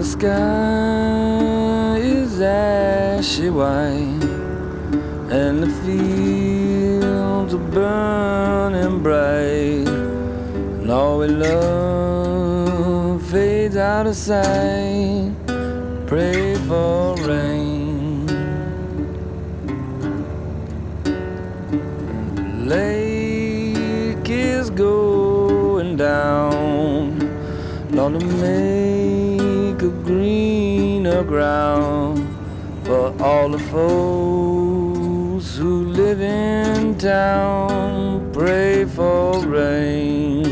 the sky is ashy white, and the fields are burning bright, and all we love fades out of sight. Pray for rain. And the lake is going down, Lord, to make a greener ground for all the folks who live in town. Pray for rain.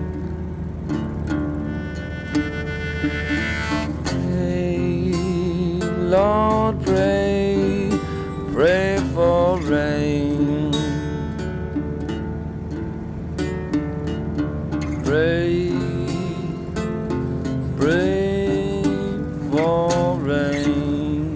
Hey, Lord, pray, pray for rain. Pray, pray for rain.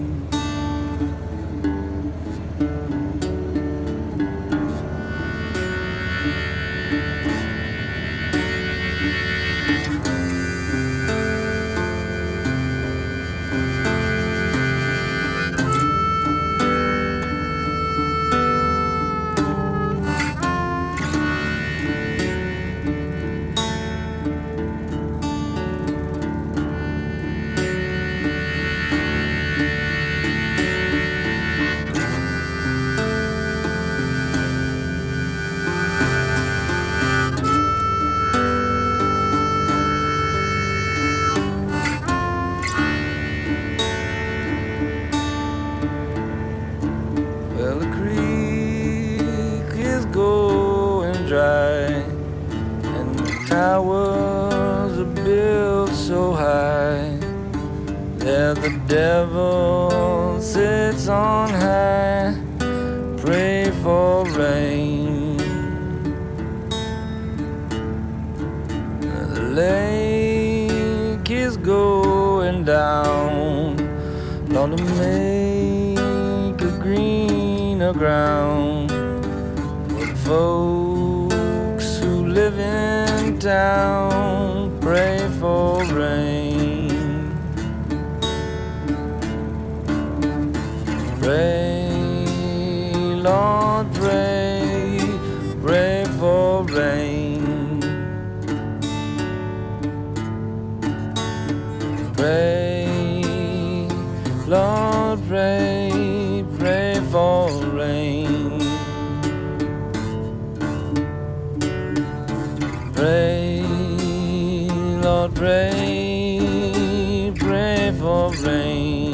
Well, the creek is going dry, and the towers are built so high that the devil sits on high. Pray for rain. The lake is going down, Lord, to make a greener ground for the folks who live in town. Pray for rain. Pray, Lord, pray, pray for rain. Pray, Lord, pray, pray for rain. Pray, Lord, pray, pray for rain.